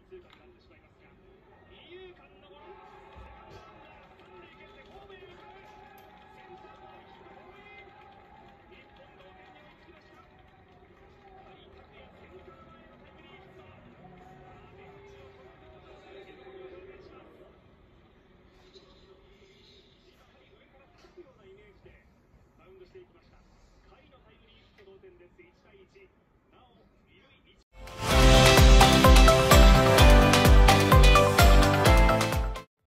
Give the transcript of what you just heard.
通過になってしまいますが、二遊間のゴロ、セカンドランナー三塁蹴ってホームへ向かう、センター前ヒットホームイン、日本同点に追いつきました。甲斐拓也センター前のタイムリーヒット。さあベンチのこの表情で喜びを表現します。しっかり上から叩くようなイメージでバウンドしていきました。甲斐のタイムリーヒット、同点です。1対1。